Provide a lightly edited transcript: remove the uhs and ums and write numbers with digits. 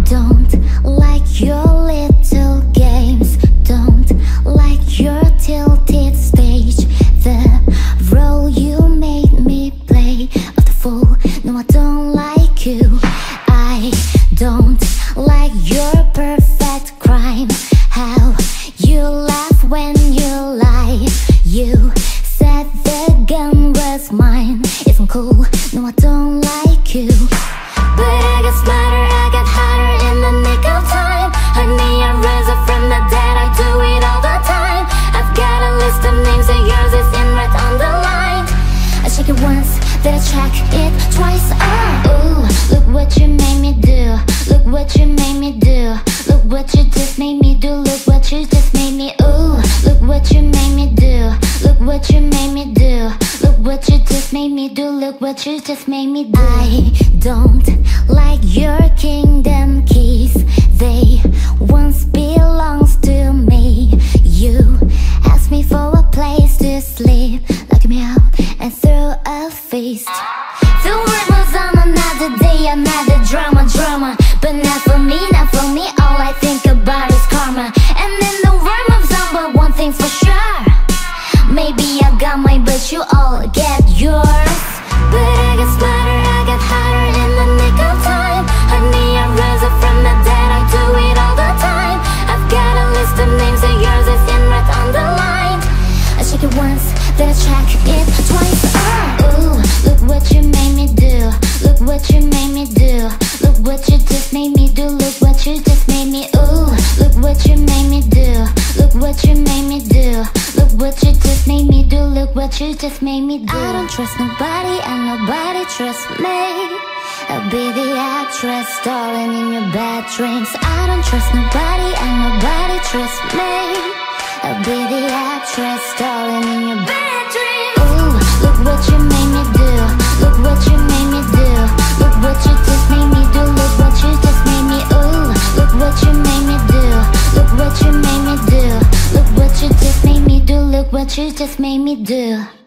don't like your little games, don't like your tilted stage, the role you made me play of the fool. No, I don't like you. I don't like your perfect crime, how you laugh when you lie. You said the gun was mine. Isn't cool. No, I don't like you. But I got smarter, I got hotter in the nick of time. Honey, I rose up from the dead, I do it all the time. I've got a list of names and yours is in red on the line. I check it once, then I check it twice. Oh, ooh, look what you made me do. Look what you made me do. Look what you just made me do. Look what you just made me. Ooh, look what you made me do. Look what you made me do. Look what you just made me do. Look what you just made me do. I don't like your kingdom keys. They once belongs to me. You asked me for a place to sleep, lock me out and throw a feast. The world moves on another day, another drama. But not for me, not for me. All I think about is karma. And then the world moves on, but one thing's for sure, maybe I got mine, but you all get yours. But I got smarter, I got hotter in the nick of time. Honey, I rose up from the dead, I do it all the time. I've got a list of names and yours is in red on the line. I check it once, then I check it twice. Oh, ooh, look what you made me do. Look what you made me do. Look what you just made me do. Look what you just made me. Ooh, look what you made me do. Look what you made me do. Look what you just made me do. Look what you just made me do. I don't trust nobody and nobody trusts me. I'll be the actress starring in your bad dreams. I don't trust nobody and nobody trusts me. I'll be the actress starring in your bad dreams. Ooh, look what you made me do. Look what you made me do. Look what you just made me do. Look what you just made me. Ooh, look what you made me do. Look what you made me do. Look what you just made me do. Look what you just made me do.